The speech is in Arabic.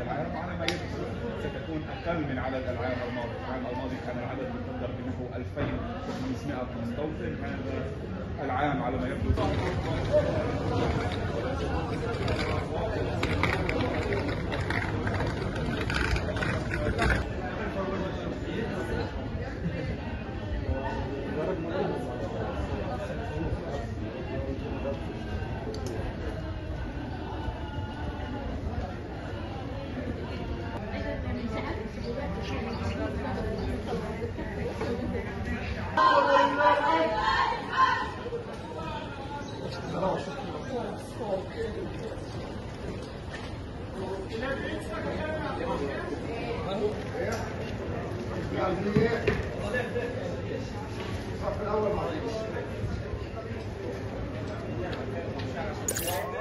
العام، وعلى ما يبدو ستكون أقل من عدد العام الماضي. العام الماضي كان العدد مقدر بنحو 2500 مستوطن، هذا العام على ما يبدو الصف الأول